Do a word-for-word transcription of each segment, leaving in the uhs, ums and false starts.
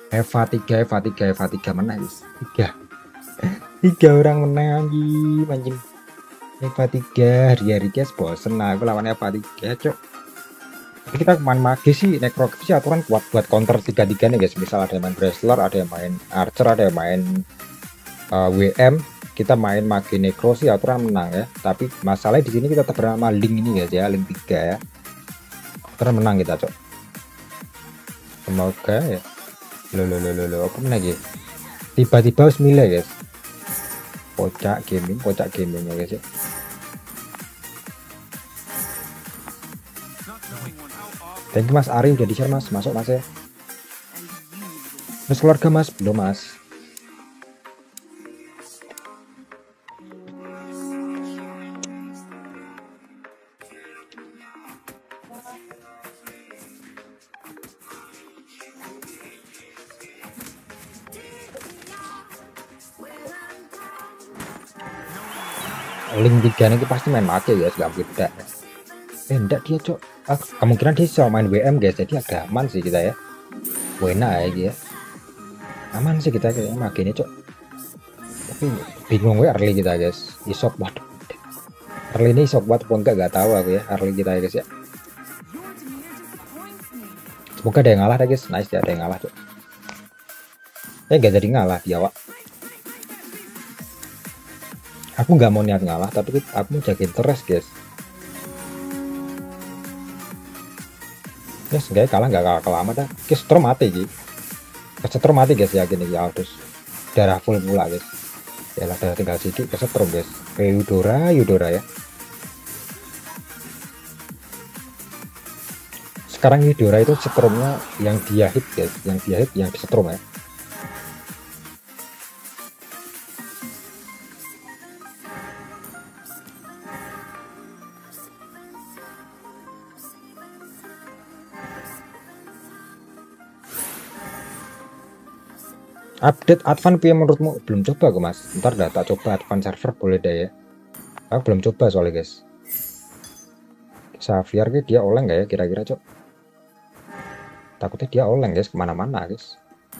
Eva tiga, Eva tiga, Eva tiga menang guys. Tiga. Tiga orang menang anjing, anjing. Eva tiga, hari-hari guys bosen lah aku lawan Eva tiga, cok. Tapi kita main mage sih, necro sih aturan kuat buat counter tiga tiga nih guys. Misal ada yang main wrestler, ada yang main archer, ada yang main uh, W M, kita main mage necro sih aturan menang ya. Tapi masalahnya di sini kita tetap bernama link ini guys ya, link tiga ya. Aturan menang kita, cok. Semoga ya. Lo lo lo lo lo apa lagi? Tiba-tiba harus milih guys. Kocak gaming, kocak gaming ya guys ya. Thank you Mas Ari udah di share Mas, masuk Mas ya. Mas keluarga Mas, belum Mas. Link tiga ini pasti main mati ya, gak beda. Eh enggak dia cok, ah, kemungkinan dia bisa main W M guys, jadi agak aman sih kita ya. Wena ya dia, aman sih kita kayaknya mage ini cok. Tapi bingung ya early kita guys, isok waduh. Early ini isok buat pun enggak gak tahu aku ya early kita ya guys ya. Semoga ada yang ngalah deh guys, nice ya ada yang ngalah cok. Eh gak jadi ngalah dia wak. Aku nggak mau niat ngalah, tapi aku mau jagain terus guys. Ya yes, kalah nggak kalah kalah amat dah. Kesetrum mati ji. Kesetrum mati guys ya gini ya terus darah full pula guys. Ya lah darah tinggal sedikit kesetrum guys. Kayak Yudora Yudora ya. Sekarang Yudora itu setrumnya yang dia hit guys, yang dia hit yang disetrum ya. Update Advance piye menurutmu? Belum coba aku mas, ntar dah tak coba Advance server boleh deh ya. Aku belum coba soalnya guys. Xavier dia oleng nggak ya kira-kira cok? Takutnya dia oleng guys kemana-mana guys.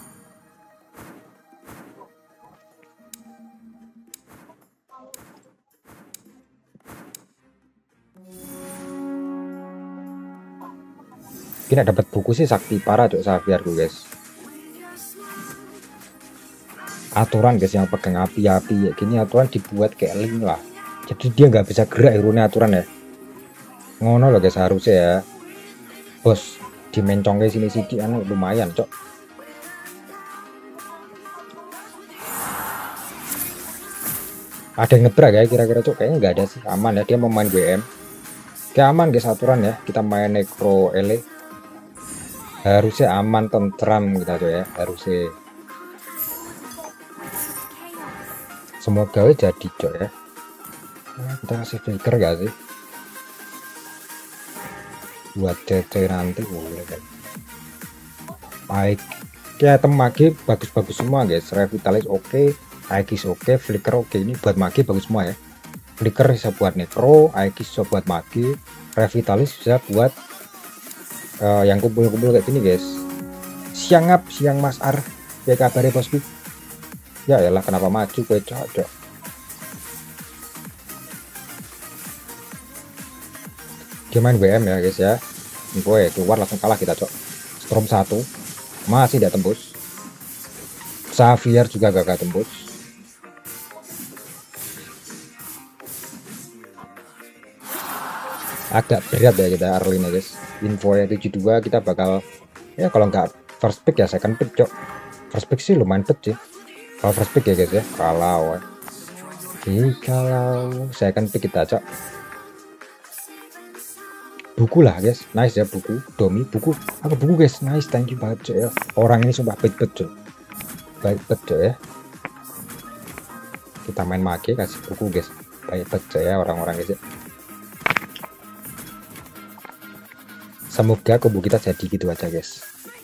Kita dapat buku sih sakti parah cok Xavier tuh guys. Aturan guys yang pegang api-api ya gini aturan dibuat kayak link lah, jadi dia nggak bisa gerak hero-nya aturan ya ngono loh guys harusnya ya bos dimencong kayak sini sini anu lumayan cok. Ada yang ngebrak ya kira-kira cok? Kayaknya nggak ada sih, aman ya dia mau main W M kayak aman guys aturan ya. Kita main necro ele harusnya aman tentram kita tuh ya harusnya. Semoga jadi cok ya. Nah, kita kasih flicker gak sih buat C C nanti boleh kan. Baik kayak tem mage bagus-bagus semua guys. Revitalis oke okay, Aegis oke okay, flicker oke okay. Ini buat mage bagus semua ya. Flicker bisa buat necro, Aegis bisa buat mage, Revitalis bisa buat uh, yang kumpul-kumpul kayak gini guys. Siang up siang Mas Ar ya kabarnya bosku. Ya elah kenapa maju gue cocok. Dia main W M ya guys ya. Gue keluar langsung kalah kita cok. Storm satu masih tidak tembus. Xavier juga gagal tembus. Agak berat ya kita early nya guys. Info ya tujuh dua kita bakal ya kalau nggak first pick ya second pick cok. First pick sih lumayan pet sih. Kalau first pick ya guys ya, kalau ini kalau saya akan pick kita cok buku lah guys, nice ya buku domi buku apa buku guys, nice thank you banget cok ya. Orang ini sumpah baik bet cok, baik bet cok ya. Kita main mage kasih buku guys, baik bet cok ya orang-orang guys ya. Semoga kubu kita jadi gitu aja guys.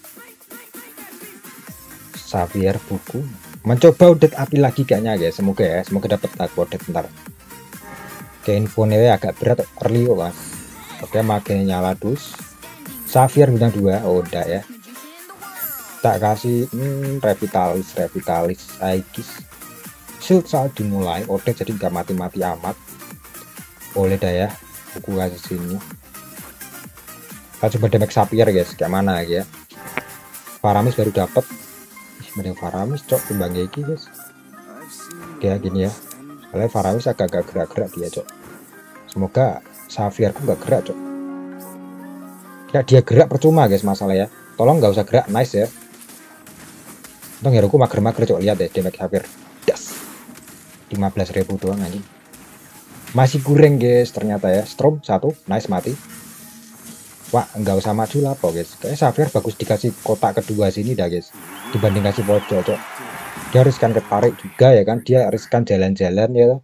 Xavier buku mencoba udah api lagi kayaknya guys, semoga ya semoga dapat aku udah bentar. Oke infonya agak berat early kok mas. Oke makanya nyala dus Xavier bintang dua oh udah ya. Tak kasih hmm, revitalis revitalis Aegis shield saat dimulai. Oke, jadi nggak mati-mati amat. Boleh dah ya, buku kasih sini. Kita coba damage Sapphire guys, kayak mana ya. Faramis baru dapat. Mending Faramis cok timbang iki guys. Kayak gini ya, soalnya Faramis agak-agak gerak-gerak dia cok. Semoga Sapphire ku nggak gerak cok. Ya dia gerak percuma guys masalah ya. Tolong nggak usah gerak, nice ya. Untung hero ku mager-mager cok, lihat deh damage Sapphire. Das. lima belas ribu doang anjing. Masih kurang guys ternyata ya. Strom satu, nice mati. Wah, nggak usah maju lah po guys. Kayaknya Sapphire bagus dikasih kotak kedua sini dah guys. Dibanding kasih pojok cok. Dia riskan ketarik juga ya kan. Dia riskan jalan-jalan ya.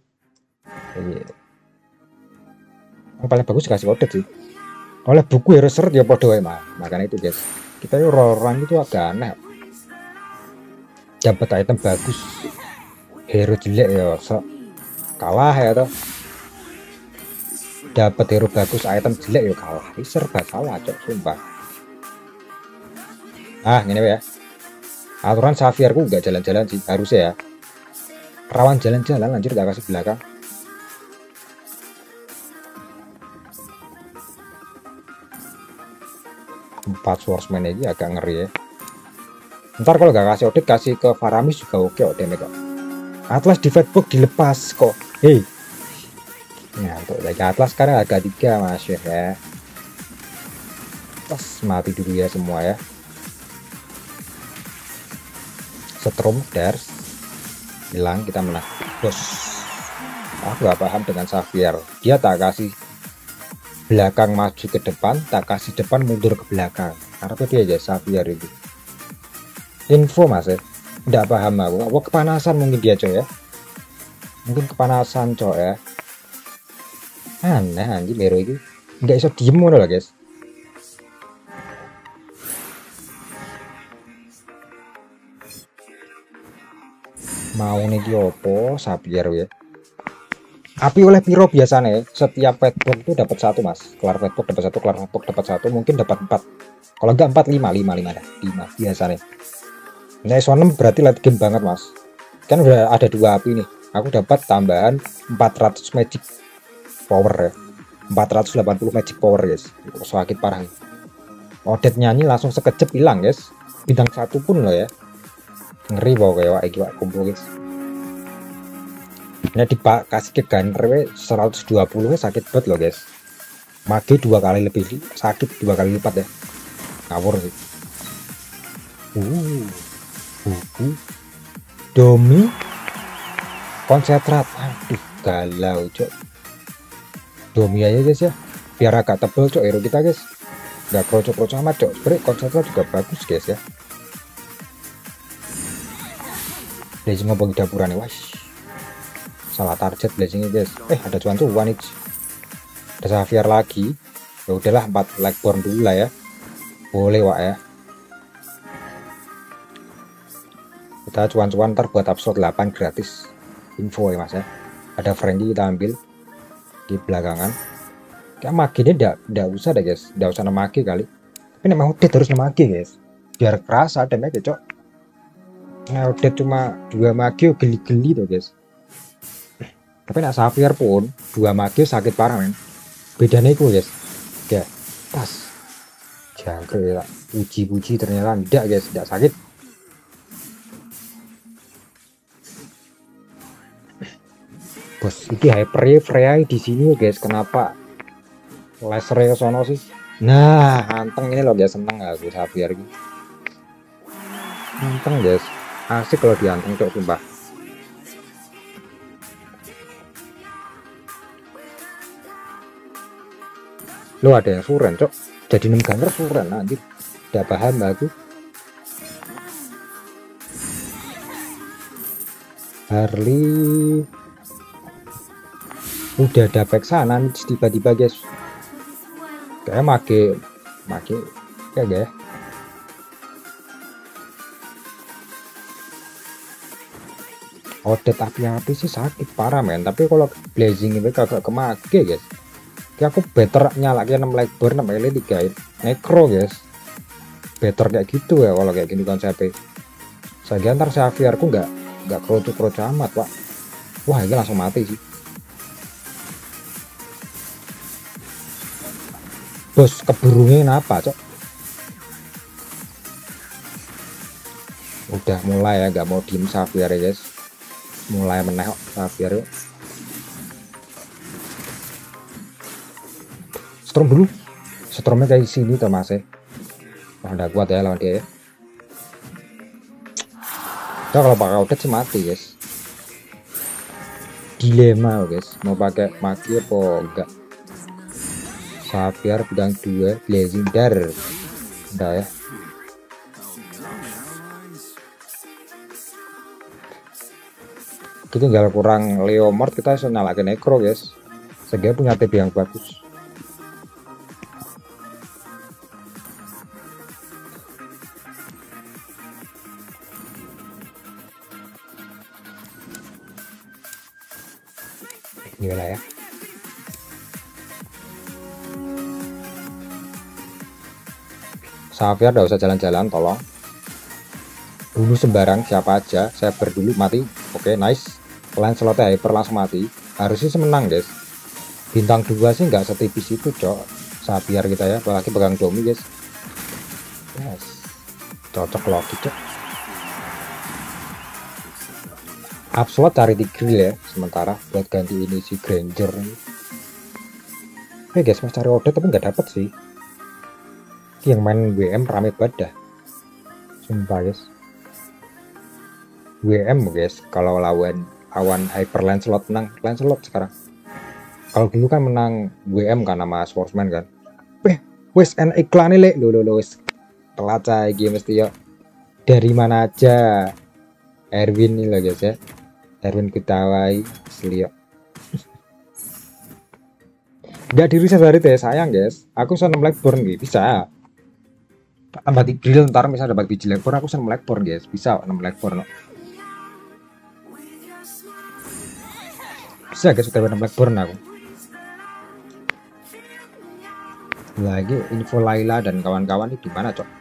Yang paling bagus dikasih kotak sih. Oleh buku hero seret ya podo ya mah. Makanya itu guys. Kita itu roll-roll itu agak aneh. Dapat item bagus, hero jelek ya so kalah ya toh. Dapat hero bagus, item jelek ya kalah. Ini serba salah cok, sumpah. Ah ini ya, aturan Sapphire ku nggak jalan-jalan sih harusnya ya. Rawan jalan-jalan, lanjut gak kasih belakang. Empat swordsman ini agak ngeri ya. Ntar kalau gak kasih audit, kasih ke Faramis juga oke okay, damage kok. Atlas di Fatbook dilepas kok. Hei. Nah, untuk lagi Atlas sekarang harga tiga mas ya. Pas mati dulu ya semua ya. Setrum Dars hilang, kita menang. Bos. Aku gak paham dengan Sapphire. Dia tak kasih belakang maju ke depan, tak kasih depan mundur ke belakang. Karena dia aja Sapphire itu. Info mas ya, nggak paham aku. Aku kepanasan mungkin dia coy ya, mungkin kepanasan coy ya. Aneh anjing hero ini nggak bisa diem loh guys. Mau nih diopo Sapphire ya. Api oleh piro biasanya setiap petbox itu dapat satu mas. Kelar petbox dapat satu, kelar petbox dapat satu, mungkin dapat empat. Kalau enggak empat lima lima lima dah lima biasanya. Nah, S enam berarti late game banget mas. Kan udah ada dua api nih. Aku dapat tambahan empat ratus magic power ya. empat ratus delapan puluh magic power guys. Sakit parah. Odet nyanyi langsung sekejap hilang guys. Bintang satu pun loh ya. Ngeri bawa kayak wak iki wak kumpul guys. Ini dikasih ke gunner seratus dua puluh sakit banget loh guys. Mage dua kali lebih sakit, dua kali lipat ya. Ngawur sih. Uh. Buku Domi konsentrat, aduh galau cok. Domi aja guys ya, biar agak tebel cok hero kita guys, nggak krocok-krocok amat cok. Sebenernya konsentrat juga bagus guys ya. Blazing ngobong dapuran nih, wah salah target blazingnya guys. Eh ada cuan-cuan nih, ada Sapphire lagi. Ya udahlah empat Lightborn dulu lah ya, boleh wak ya. Kita cuan-cuan ntar buat upload delapan gratis info ya mas ya. Ada Frankie kita ambil di belakangan. Kayak mage ini ndak ndak usah deh guys, ndak usah nemake kali. Tapi memang udah terus nemake guys, biar kerasa damage cok. Nah udah cuma dua mage geli-geli tuh guys. Tapi nak Sapphire pun dua mage sakit parah men. Bedanya itu guys, ya pas jangkrik ya. Puji-puji ternyata tidak guys, tidak sakit. Bos, ini hyper Freya di sini guys. Kenapa laser ke sono sih? Nah, anteng ini loh guys, seneng aku Sapphire ini. Anteng guys, asik kalau dianteng cok sumpah. Lo ada yang suren cok, jadi enam gunner suren anjir. Tidak paham aku. Harley udah ada back sana tiba-tiba guys, kayak make make kayak gak ya. Odet api-api sih sakit parah men, tapi kalau blazing itu kagak kemake guys. Kayak aku better nyalakin enam Lightborn enam L tiga necro guys, better kayak gitu ya kalau kayak gini konsepnya. Saya ntar Xavier ku nggak nggak kroco-kroco amat pak. Wah ini langsung mati sih bos. Keburungin apa cok? Udah mulai ya nggak mau diem Xavier ya guys, mulai meneh kok Xavier yuk. Storm dulu, stormnya kayak sini tuh mas ya. Wah udah kuat ya lawan dia ya. Nah, kalau pakai outlet sih mati guys. Dilema guys, mau pakai maki apa enggak. Xavier bidang dua blazing dar udah ya. Kita tinggal kurang Leomord, kita bisa nyalakan Necro guys. Sehingga punya T B yang bagus. Inilah ya. Xavier udah usah jalan-jalan tolong. Bunuh sembarang siapa aja, saya berdulu mati. Oke, nice. Kalian slotnya hyper langsung mati. Harusnya semenang guys. Bintang dua sih nggak setipis itu cok. Xavier kita ya, apalagi pegang domi guys. Yes. Cocok loki cok. Up slot cari di grill ya sementara buat ganti ini si Granger. Oke guys, mas cari order tapi nggak dapet sih. Yang main W M rame banget dah. Sumpah guys. W M guys, kalau lawan lawan Hyper Lancelot menang Lancelot sekarang. Kalau dulu kan menang W M kan sama Swordsman kan. Eh, wes en iklan le lo lo lo wes. Telat saya game mesti yo. Dari mana aja? Erwin nih lah guys ya. Erwin Kutawai asli yo. Gak diri saya teh sayang guys. Aku seneng Blackburn gitu bisa. Tambah di grill ntar bisa dapat biji Blackburn, aku seneng Blackburn guys. Bisa enam Blackburn. No. Bisa guys, sudah enam Blackburn aku. Lagi info Laila dan kawan-kawan ini gimana cok?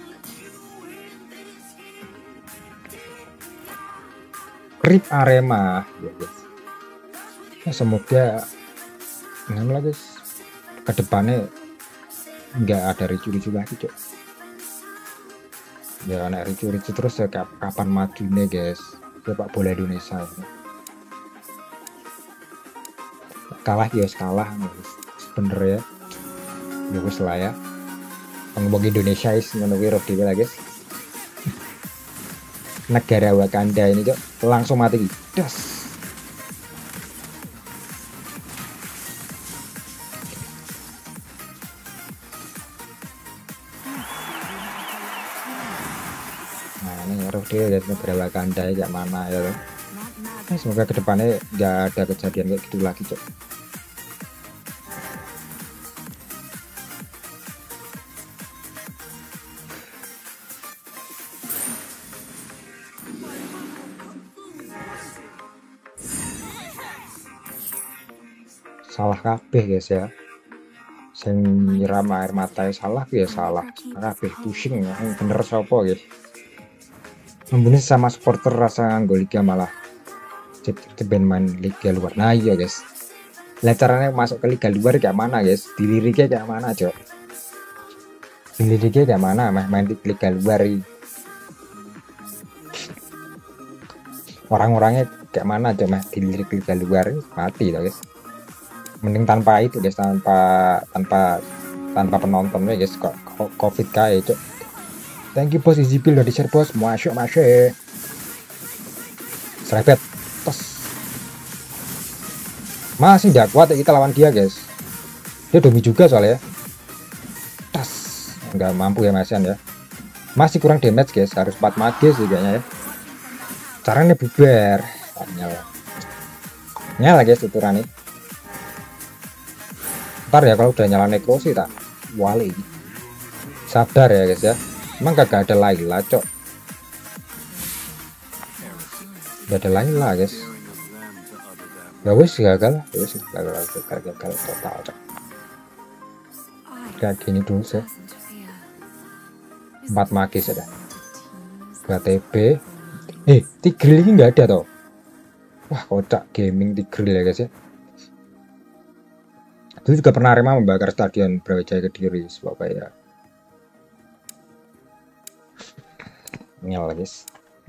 Rip Arema ya guys. Nah, semoga ngam lah guys, kedepannya nggak ada ricu-ricu lagi cok. Ya anak ricu-ricu terus ya kapan majunya guys sepak bola Indonesia ini. Kalah ya kalah guys bener ya. Ya wis lah ya. Ngomong Indonesia is ngono kuwi roh dhewe lah guys. Negara Wakanda ini cok langsung mati das. Nah ini roh dhewe guys, negara Wakanda kayak mana ya. Nah, semoga kedepannya nggak ada kejadian kayak gitu lagi cok. Salah kabeh guys ya, sing nyiram air mata salah ya salah kabeh pusing ya bener sopo gitu membunuh sama supporter rasa nganggo liga malah cep-cepen main liga luar. Nah iya guys, lah caranya masuk ke liga luar kayak mana guys, diliriknya kayak mana cok, diliriknya kayak mana mah main di liga luar ini. Orang-orangnya kayak mana cok mah dilirik liga luar mati loh guys. Mending tanpa itu guys, tanpa tanpa tanpa penontonnya guys, kok covid kayak itu. Thank you bos, easy build dari share bos, masuk masuk serempet tos. Masih tidak kuat ya kita lawan dia guys, dia domi juga soalnya tas nggak mampu ya masian ya, masih kurang damage guys, harus empat mage sih kayaknya ya. Caranya bubar nyala nyala guys tuturan nih. Ntar ya kalau udah nyala Necro sih tak wali. Sabar ya guys ya, emang kagak ada Laila cok, gak ada Laila guys. Ya wis gagal, ya wis gagal gagal gagal total cok. Kayak gini dulu sih. empat magis ada. dua T B. Eh, Tigreal ini nggak ada toh. Wah, kocak gaming Tigreal ya guys ya. Itu juga pernah Arema membakar stadion Brawijaya Kediri, Surabaya. Nyala guys.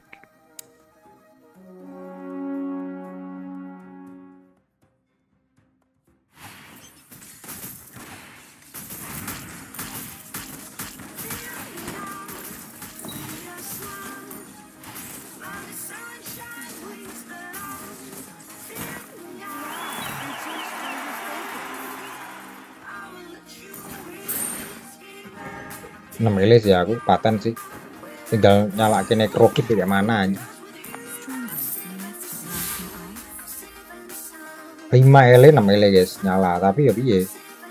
enam ele sih aku paten sih, tinggal nyalakin nekrokit kayak mana aja. lima ele enam ele guys nyala, tapi ya piye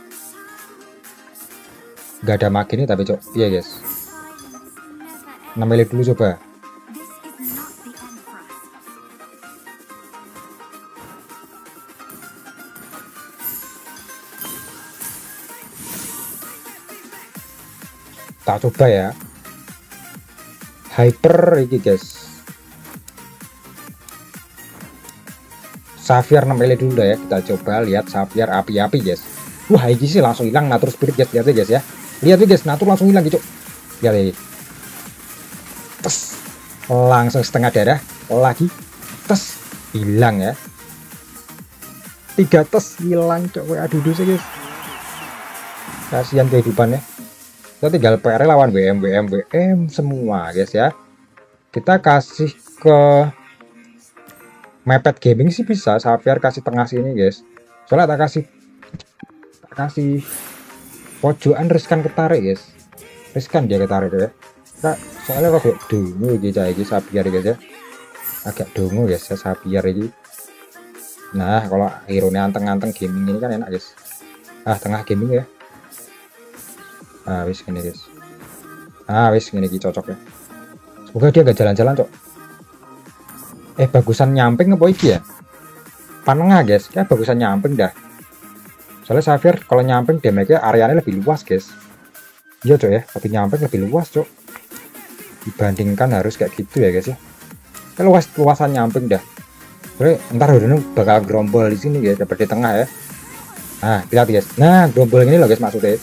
nggak ada makin tapi cok iya guys. enam ele dulu coba. Tak coba ya, hyper ini guys, Sapphire enam ele dulu ya, kita coba lihat Sapphire api-api guys. Wah ini sih langsung hilang natur spirit guys, lihat ya guys ya, lihat ya guys, natur langsung hilang gitu, lihat ya, tes langsung setengah darah lagi, tes hilang ya, tiga tes hilang cok. Aduh aduh sih guys, kasihan kehidupannya. Kita tinggal P R lawan W M W M W M semua guys ya. Kita kasih ke mepet gaming sih bisa, Sapphire kasih tengah sini guys. Soalnya tak kasih tak kasih pojokan riskan ketarik guys. Riskan dia ketarik ya. Nah, soalnya kok dungu gitu aja Sapphire guys ya. Agak dungu guys ya Sapphire ini. Nah, kalau hero-nya anteng-anteng gaming ini kan enak guys. Ah, tengah gaming ya. Ah wis gini guys, ah wis gini cocok ya. Semoga dia gak jalan-jalan cok. Eh bagusan nyamping apa iki ya, panengah guys, kayak bagusan nyamping dah. Soalnya Sapphire kalau nyamping damage-nya areanya lebih luas guys. Iya cok ya, lebih nyamping lebih luas cok, dibandingkan harus kayak gitu ya guys ya. Kayak luas luasan nyamping dah. Oke, ntar udah bakal gerombol di sini guys, dapat di tengah ya. Nah lihat guys, nah gerombol ini loh guys maksudnya.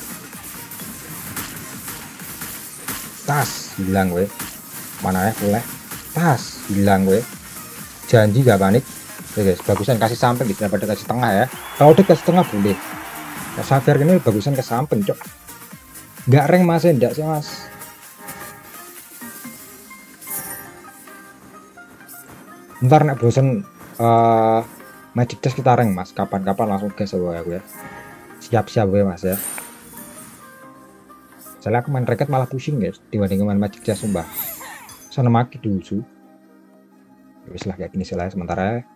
Tas hilang gue, mana ya boleh, tas hilang gue, janji gak panik ya guys. Bagusan kasih samping gitu daripada kasih tengah ya. Kalau udah kasih tengah boleh, nah, Sapphire ini bagusan ke samping cok, nggak rank mas, enggak sih mas. Ntar nek bosen uh, magic test kita rank mas, kapan-kapan langsung gas ya gue ya, siap-siap gue mas ya. Soalnya aku main raket malah pusing guys dibanding main magic chess sumpah. Sana maki dulu. Wis lah kayak gini sih lah sementara.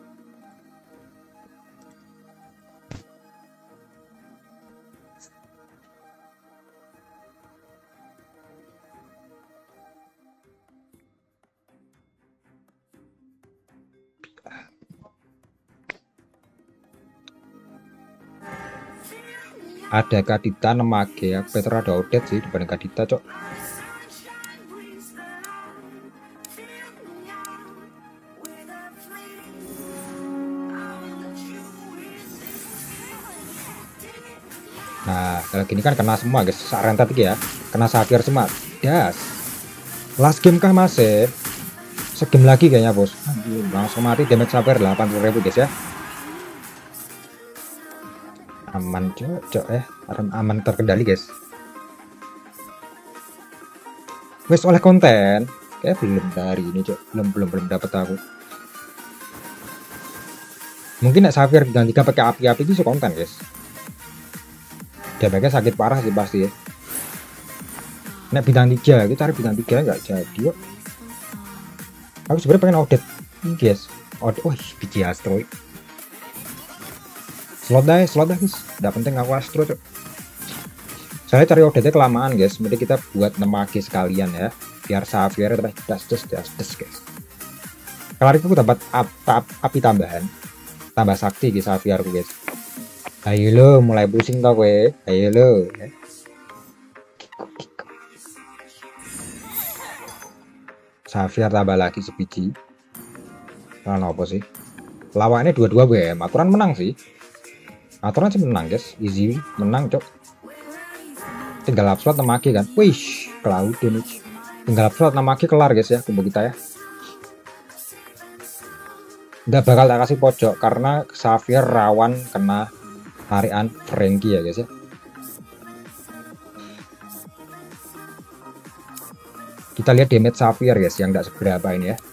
Ada Kadita nemage ya, Petra ada Odet sih dibanding Kadita cok. Nah kalau gini kan kena semua guys, saran tadi ya, kena Sapphire semua. Das last game kah masih segame lagi kayaknya bos. Aduh, langsung mati damage Sapphire delapan puluh ribu guys ya. Aman cocok ya, aman terkendali guys. Wes oleh konten kayak belum dari ini cok, belum belum belum dapat aku. Mungkin nek Sapphire bintang tiga pakai api-api itu konten guys. Damage sakit parah sih pasti ya. Nek bintang tiga kita cari bintang tiga nggak jadi kok. Aku sebenarnya pengen audit ini guys. Audit, oh biji asteroid. Slot dah, slot dah guys. Nggak penting aku astro cok. Saya cari auditnya kelamaan guys. Mending kita buat nemagi sekalian ya. Biar Sapphire tapi das das das das guys. Kalau aku dapat ap, ap, api tambahan, tambah sakti guys Sapphire guys. Ayo lo, mulai pusing tau gue. Ayo lo. Xavier tambah lagi sebiji. Nah, apa sih? Lawannya dua-dua W M. Aturan menang sih. Aturan sih menang guys. Easy menang cok. Tinggal upslot namaki kan. Wih, cloud damage. Tinggal upslot namaki kelar guys ya combo kita ya. Nggak bakal tak kasih pojok karena Xavier rawan kena tarian Franky ya guys ya. Kita lihat damage Xavier guys yang tidak seberapa ini ya.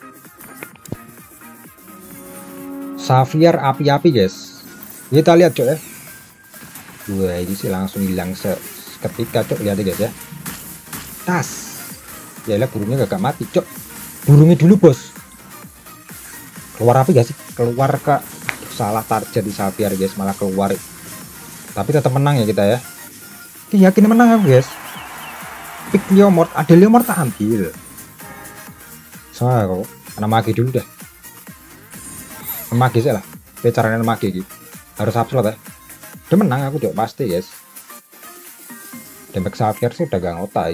Xavier api-api guys. Kita lihat cok ya. Wah ini sih langsung hilang seketika cok, lihat guys ya. Tas. Ya lihat burungnya gak mati cok. Burungnya dulu bos. Keluar api gak sih? Keluar ke salah target di Xavier guys, malah keluar. Tapi tetap menang ya kita ya. Yakin menang guys. Pick Leomord, ada Leomord tak ambil. Soalnya kok karena magi dulu dah. Magi sih lah. Caranya magi gitu. Harus upslot ya. Dia menang aku cok pasti guys. Damage Xavier sih udah gak ngotai.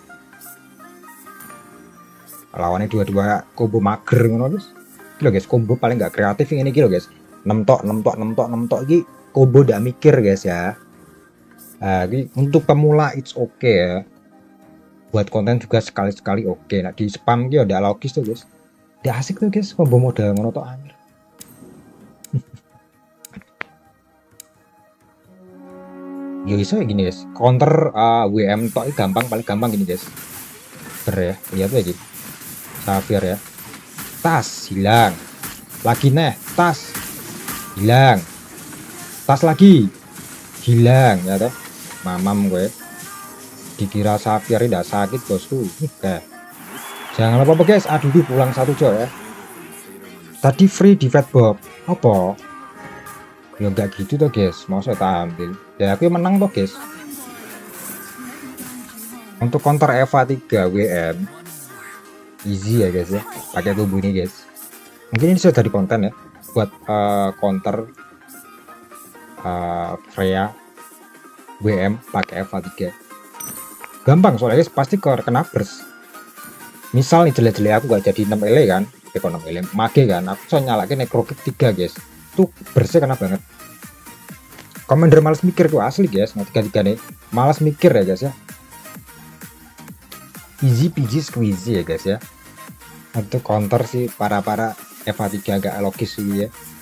Lawannya dua-dua combo mager ngono guys. Gila guys, combo paling gak kreatif ini gila guys. enam tok, enam tok, enam tok, enam tok iki combo udah mikir guys ya. Nah, ini untuk pemula it's okay ya. Buat konten juga sekali-sekali oke. Okay. Nah, di spam gitu udah logis tuh guys. Udah asik tuh guys combo modal ngono tok anjir. Ya bisa gini guys. Counter uh, W M tok gampang, paling gampang gini guys. Ber ya, lihat lagi. Xavier ya. Tas hilang. Lagi nih, tas hilang. Tas lagi hilang ya toh. Mamam gue. Dikira Xavier tidak sakit bosku. Oke. Jangan lupa guys, aduh pulang satu coy ya. Tadi free di Fatbob. Apa? Ya enggak gitu tuh guys, mau saya ambil. Ya aku menang tuh guys. Untuk counter Eva tiga W M easy ya guys ya, pakai tubuh ini guys. Mungkin ini sudah di konten ya buat uh, counter uh, Freya W M pakai Eva tiga. Gampang soalnya guys, pasti kena burst. Misal nih jelek-jelek aku gak jadi enam ele kan, eh enam ele mage kan, aku bisa nyalakin necrokick tiga guys. Tuh burstnya kena banget. Commander malas mikir tuh asli guys, nah tiga tiga nih malas mikir ya guys ya. Easy peasy squeezy ya guys ya. Untuk counter sih para para Eva tiga agak logis sih ya.